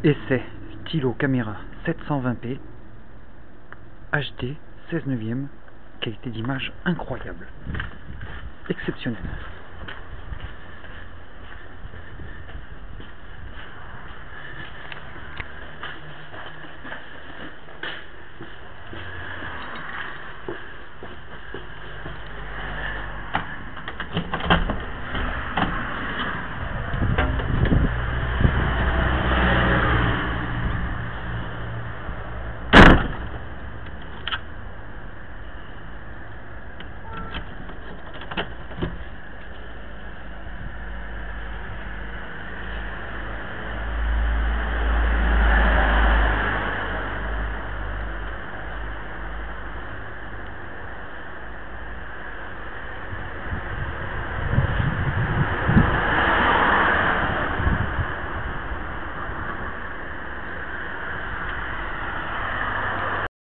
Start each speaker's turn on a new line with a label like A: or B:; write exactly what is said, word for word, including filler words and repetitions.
A: Essai stylo caméra sept cent vingt p H D seize neuvième, qualité d'image incroyable, exceptionnelle.